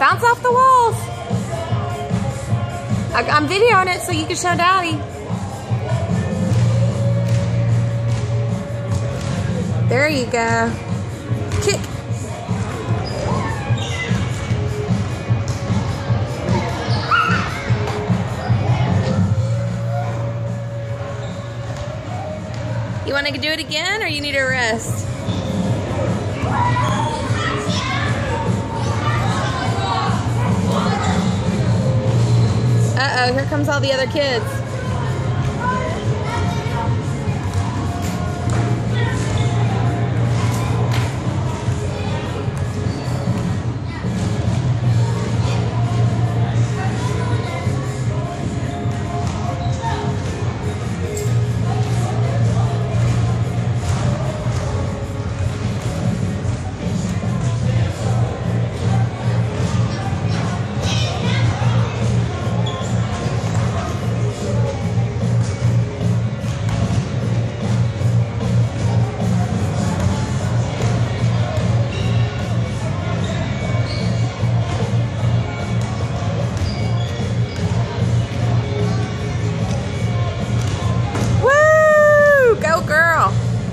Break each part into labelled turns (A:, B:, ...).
A: Bounce off the walls. I'm videoing it so you can show Daddy. There you go. Kick. You want to do it again, or you need a rest? Uh-oh, here comes all the other kids. Go girl.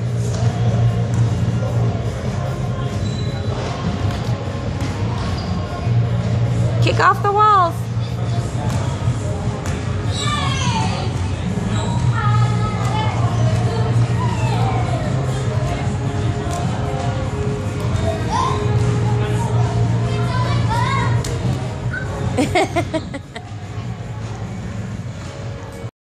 A: Kick off the walls.